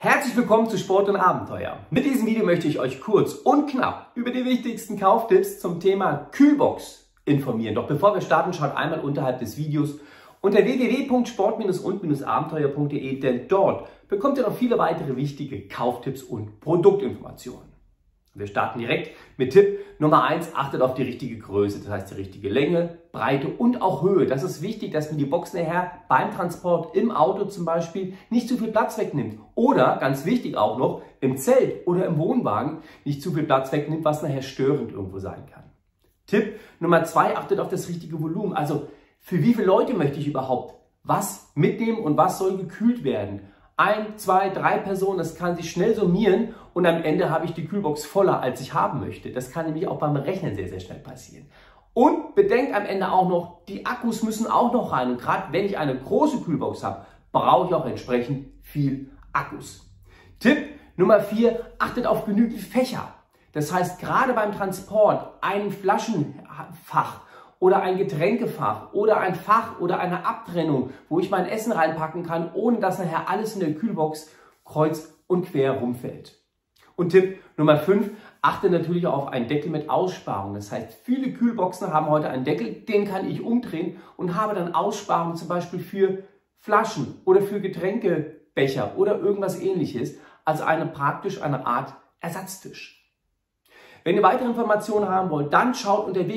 Herzlich willkommen zu Sport und Abenteuer. Mit diesem Video möchte ich euch kurz und knapp über die wichtigsten Kauftipps zum Thema Kühlbox informieren. Doch bevor wir starten, schaut einmal unterhalb des Videos unter www.sport-und-abenteuer.de, denn dort bekommt ihr noch viele weitere wichtige Kauftipps und Produktinformationen. Wir starten direkt mit Tipp Nummer 1. Achtet auf die richtige Größe, das heißt die richtige Länge, Breite und auch Höhe. Das ist wichtig, dass man die Box nachher beim Transport im Auto zum Beispiel nicht zu viel Platz wegnimmt. Oder, ganz wichtig auch noch, im Zelt oder im Wohnwagen nicht zu viel Platz wegnimmt, was nachher störend irgendwo sein kann. Tipp Nummer 2. Achtet auf das richtige Volumen. Also für wie viele Leute möchte ich überhaupt was mitnehmen und was soll gekühlt werden? 1, 2, 3 Personen, das kann sich schnell summieren und am Ende habe ich die Kühlbox voller, als ich haben möchte. Das kann nämlich auch beim Rechnen sehr, sehr schnell passieren. Und bedenkt am Ende auch noch, die Akkus müssen auch noch rein. Und gerade wenn ich eine große Kühlbox habe, brauche ich auch entsprechend viel Akkus. Tipp Nummer 4, achtet auf genügend Fächer. Das heißt, gerade beim Transport ein Flaschenfach oder ein Getränkefach oder ein Fach oder eine Abtrennung, wo ich mein Essen reinpacken kann, ohne dass nachher alles in der Kühlbox kreuz und quer rumfällt. Und Tipp Nummer 5, achte natürlich auf einen Deckel mit Aussparung. Das heißt, viele Kühlboxen haben heute einen Deckel, den kann ich umdrehen und habe dann Aussparung zum Beispiel für Flaschen oder für Getränkebecher oder irgendwas Ähnliches, also praktisch eine Art Ersatztisch. Wenn ihr weitere Informationen haben wollt, dann schaut unter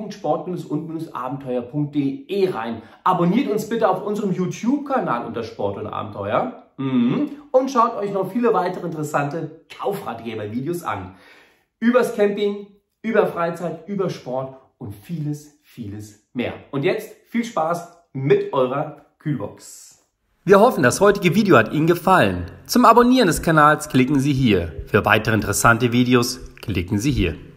www.sport-und-abenteuer.de rein. Abonniert uns bitte auf unserem YouTube-Kanal unter Sport und Abenteuer und schaut euch noch viele weitere interessante Kaufratgeber-Videos an. Übers Camping, über Freizeit, über Sport und vieles, vieles mehr. Und jetzt viel Spaß mit eurer Kühlbox. Wir hoffen, das heutige Video hat Ihnen gefallen. Zum Abonnieren des Kanals klicken Sie hier. Für weitere interessante Videos klicken Sie hier.